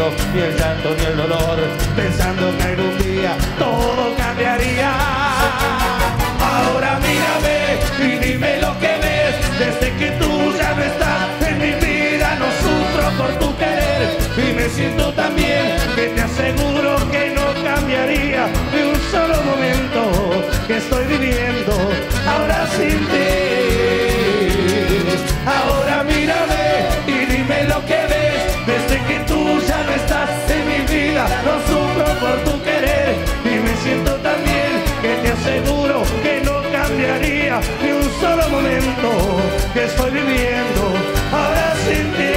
miedo, ni el llanto, ni el dolor, pensando que algún día todo cambiaría. Ahora mírame y dime lo que ves, desde que tú ya no estás en mi vida no sufro por tu querer y me siento tan bien que te aseguro que no cambiaría ni un solo momento que estoy viviendo ahora sin ti. Ahora mírame y dime lo que ves, desde que tú ya no estás en mi vida no sufro por tu querer y me siento tan bien que te aseguro que no cambiaría ni un solo momento que estoy viviendo ahora sin ti.